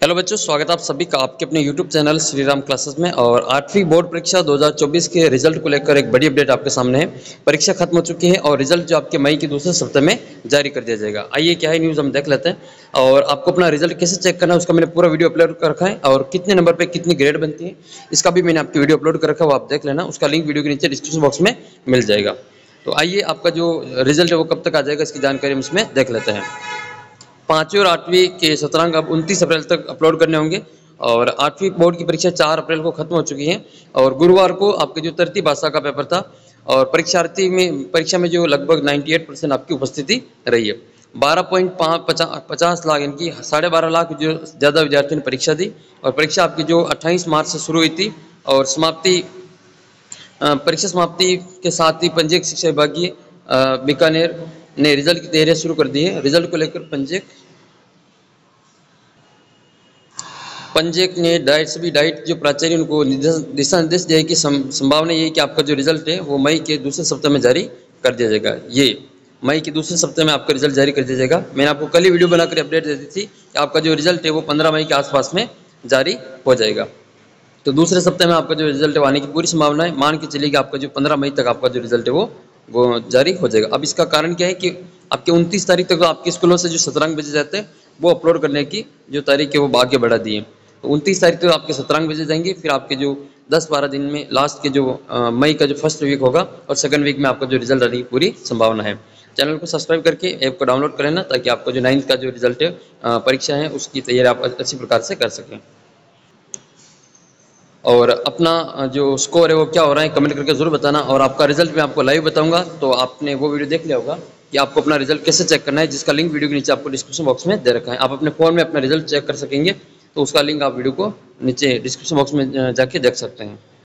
Hello बच्चों, स्वागत है आप सभी का आपके अपने YouTube channel Shri Ram classes में। और 8वीं बोर्ड परीक्षा 2024 के रिजल्ट को लेकर एक बड़ी अपडेट आपके सामने है। परीक्षा खत्म हो चुकी है और रिजल्ट जो आपके मई के दूसरे सप्ताह में जारी कर दिया जाएगा। आइए क्या है न्यूज़ हम देख लेते हैं। और आपको अपना रिजल्ट कैसे चेक करना है उसका मैंने पूरा वीडियो अपलोड कर रखा है, और कितने नंबर पर कितनी ग्रेड बनती है इसका भी मैंने आपकी वीडियो अपलोड कर रखा है, वो आप देख लेना। उसका लिंक वीडियो के नीचे डिस्क्रिप्शन बॉक्स में मिल जाएगा। तो आइए आपका जो रिजल्ट है वो कब तक आ जाएगा इसकी जानकारी हम इसमें देख लेते हैं। 5वीं और 8वीं के सत्रांक अब 29 अप्रैल तक अपलोड करने होंगे। और 8वीं बोर्ड की परीक्षा 4 अप्रैल को खत्म हो चुकी है। और गुरुवार को आपके जो तरतीब भाषा का पेपर था, और परीक्षा में जो लगभग 98% आपकी उपस्थिति रही है। 12.50 लाख यानी कि 12.5 लाख जो ज़्यादा विद्यार्थियों ने परीक्षा दी। और परीक्षा आपकी जो 28 मार्च से शुरू हुई थी, और परीक्षा समाप्ति के साथ ही पंजीयक शिक्षा विभागीय बीकानेर ने रिजल्ट की तैयारियां शुरू कर दी है। रिजल्ट को लेकर पंजीयक ने सभी डाइट जो प्राचार्य उनको दिशा निर्देश दिया कि संभावना ये है कि आपका जो रिजल्ट है वो मई के दूसरे सप्ताह में जारी कर दिया जाएगा। ये मई के दूसरे सप्ताह में आपका रिजल्ट जारी कर दिया जाएगा। मैंने आपको कल ही वीडियो बनाकर अपडेट दे दी थी कि आपका जो रिजल्ट है वो 15 मई के आसपास में जारी हो जाएगा। तो दूसरे सप्ताह में आपका जो रिजल्ट है वो आने की पूरी संभावना है। मान के चलिए कि आपका जो 15 मई तक आपका जो रिजल्ट है वो जारी हो जाएगा। अब इसका कारण क्या है कि आपके 29 तारीख तक तो आपके स्कूलों से जो सत्रांक भेजे जाते हैं वो अपलोड करने की जो तारीख है वो आगे बढ़ा दी है। तो 29 तारीख तक आपके सत्रांक भेजे जाएंगे। फिर आपके जो 10-12 दिन में लास्ट के जो मई का जो फर्स्ट वीक होगा और सेकंड वीक में आपका जो रिजल्ट आने की पूरी संभावना है। चैनल को सब्सक्राइब करके ऐप को डाउनलोड कर लेना, ताकि आपको जो 9th का जो रिजल्ट है परीक्षा है उसकी तैयारी आप अच्छी प्रकार से कर सकें। और अपना जो स्कोर है वो क्या हो रहा है कमेंट करके ज़रूर बताना। और आपका रिजल्ट मैं आपको लाइव बताऊंगा, तो आपने वो वीडियो देख लिया होगा कि आपको अपना रिजल्ट कैसे चेक करना है, जिसका लिंक वीडियो के नीचे आपको डिस्क्रिप्शन बॉक्स में दे रखा है। आप अपने फ़ोन में अपना रिजल्ट चेक कर सकेंगे, तो उसका लिंक आप वीडियो को नीचे डिस्क्रिप्शन बॉक्स में जाके देख सकते हैं।